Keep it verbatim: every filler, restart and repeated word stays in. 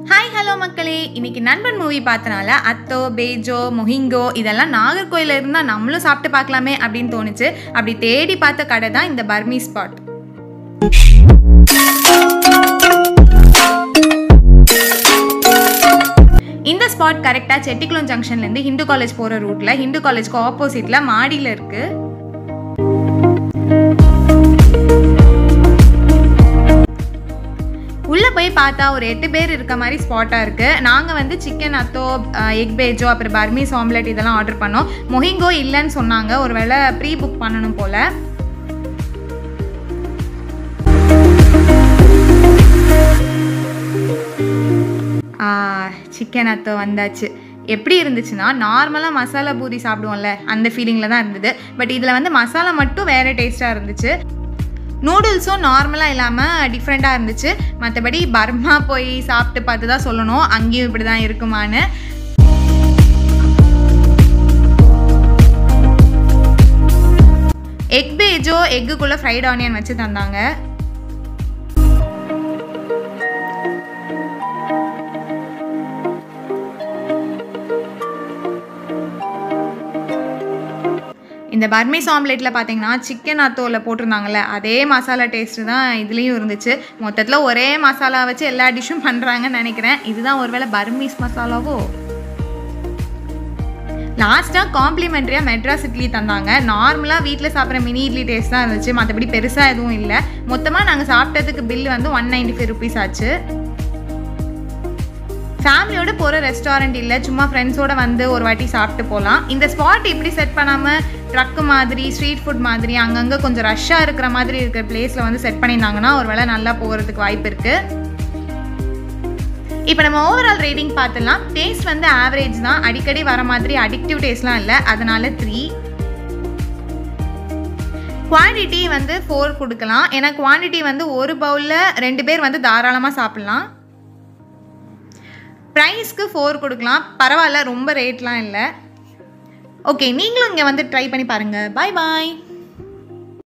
Hi hello மக்களே, இன்னைக்கு நண்பன் மூவி பார்த்தனால அத்தோ பேஜோ மொஹிங்கோ இதெல்லாம் நாகர்கோயில இருந்தால் நம்மளும் சாப்பிட்டு பார்க்கலாமே அப்படின்னு தோணுச்சு. அப்படி தேடி பார்த்த கடை தான் இந்த பர்மீஸ் ஸ்பாட். இந்த ஸ்பாட் கரெக்டாக செட்டிக்குளம் ஜங்ஷன்லேருந்து ஹிந்து காலேஜ் போகிற ரூட்டில் ஹிந்து காலேஜ்க்கு ஆப்போசிட்டில் மாடியில் இருக்குது. உள்ளே போய் பார்த்தா ஒரு எட்டு பேர் இருக்க மாதிரி ஸ்பாட்டாக இருக்குது. நாங்கள் வந்து சிக்கன் அத்தோ, எக் பேஜோ, அப்புறம் பர்மீஸ் ஆம்லெட் இதெல்லாம் ஆர்டர் பண்ணோம். மொஹிங்கோ இல்லைன்னு சொன்னாங்க. ஒரு வேளை ப்ரீ புக் பண்ணணும் போல். சிக்கன் அத்தோ வந்தாச்சு. எப்படி இருந்துச்சுன்னா, நார்மலாக மசாலா பூரி சாப்பிடுவோம்ல அந்த ஃபீலிங்கில் தான் இருந்தது. பட் இதில் வந்து மசாலா மட்டும் வேறு டேஸ்ட்டாக இருந்துச்சு. நூடுல்ஸும் நார்மலாக இல்லாமல் டிஃப்ரெண்ட்டாக இருந்துச்சு. மற்றபடி பர்மா போய் சாப்பிட்டு பார்த்து தான் சொல்லணும் அங்கேயும் இப்படி தான் இருக்குமான்னு. எக் பேஜோ எக்குக்குள்ளே ஃப்ரைட் ஆனியன் வச்சு தந்தாங்க. இந்த பர்மீஸ் ஆம்லெட்டில் பார்த்தீங்கன்னா சிக்கன் அத்தோவில் போட்டிருந்தாங்கல்ல அதே மசாலா டேஸ்ட்டு தான் இதுலேயும் இருந்துச்சு. மொத்தத்தில் ஒரே மசாலா வச்சு எல்லா டிஷ்ஷும் பண்ணுறாங்கன்னு நினைக்கிறேன். இதுதான் ஒருவேளை பர்மீஸ் மசாலாவோ. லாஸ்ட்டாக காம்ப்ளிமெண்ட்ரியாக மெட்ராஸ் இட்லி தந்தாங்க. நார்மலாக வீட்டில் சாப்பிட்ற மினி இட்லி டேஸ்ட் தான் இருந்துச்சு. மற்றபடி பெருசாக எதுவும் இல்லை. மொத்தமாக நாங்கள் சாப்பிட்டதுக்கு பில் வந்து ஒன் நைன்டி ஃபைவ் ருபீஸ் ஆச்சு. ஃபேமிலியோடு போகிற ரெஸ்டாரண்ட் இல்லை, சும்மா ஃப்ரெண்ட்ஸோடு வந்து ஒரு வாட்டி சாப்பிட்டு போகலாம். இந்த ஸ்பாட் இப்படி செட் பண்ணாமல் ட்ரக்கு மாதிரி ஸ்ட்ரீட் ஃபுட் மாதிரி அங்கங்கே கொஞ்சம் ரஷ்ஷாக இருக்கிற மாதிரி இருக்கிற பிளேஸில் வந்து செட் பண்ணியிருந்தாங்கன்னா ஒரு வேளை நல்லா போகிறதுக்கு வாய்ப்பு இருக்குது. இப்போ நம்ம ஓவரால் ரேட்டிங் பார்த்துலாம். டேஸ்ட் வந்து ஆவரேஜ் தான், அடிக்கடி வர மாதிரி அடிக்டிவ் டேஸ்ட்லாம் இல்லை, அதனால த்ரீ. குவான்டிட்டி வந்து ஃபோர் கொடுக்கலாம். ஏன்னா குவான்டிட்டி வந்து ஒரு பவுலில் ரெண்டு பேர் வந்து தாராளமாக சாப்பிட்லாம். ப்ரைஸ்க்கு ஃபோர் கொடுக்கலாம், பரவாயில்ல, ரொம்ப ரேட்லாம் இல்லை. ஓகே, நீங்களும் இங்கே வந்து ட்ரை பண்ணி பாருங்கள். பாய் பாய்.